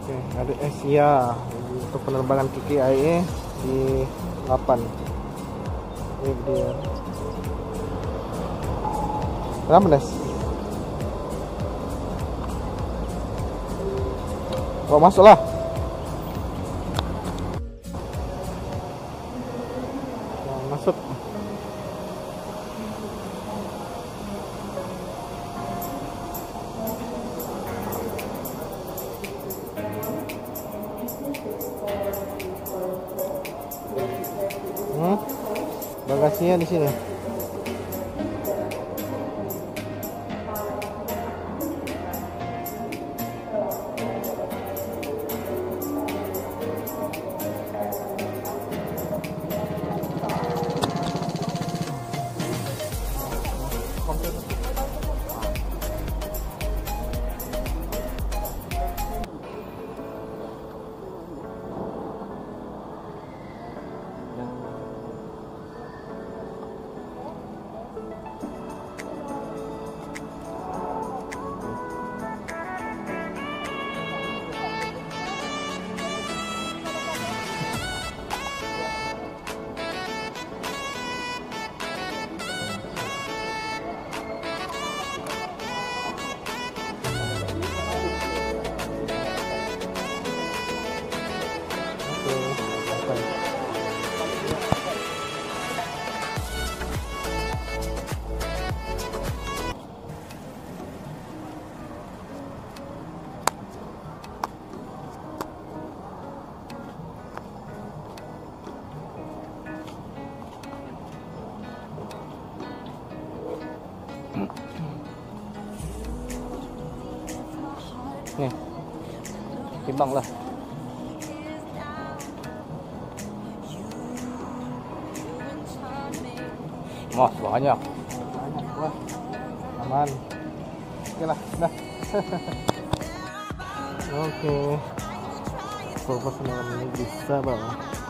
Oke, ada Asia untuk penerbangan KKIA di 8. Ini dia. Kenapa, Nes? Oh, masuklah. Masuk. Bagasinya di sini. Nih, timbang lah. Wah, banyak. Wah, aman. Oke lah, dah. Oke. Perpasangan ini bisa, Bang.